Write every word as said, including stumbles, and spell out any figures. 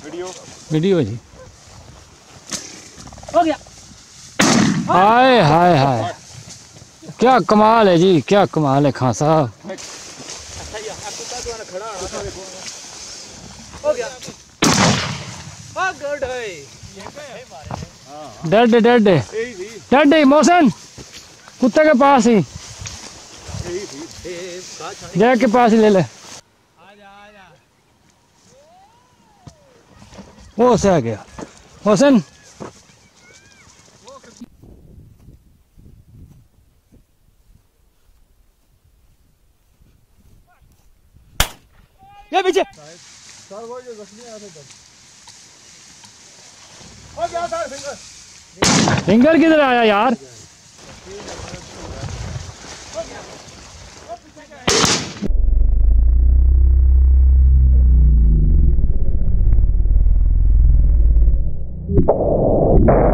Video video जी। हो गया। हाय हाय हाय, क्या कमाल है जी, क्या कमाल है खान साहब। हो गया। हाँ गुड है। डेड डेड डेड मोहसिन, कुत्ते के पास ही, जैक के पास ही ले ले। वो से आ गया मोहसिन। ये पीछे फिंगर किधर आया यार। You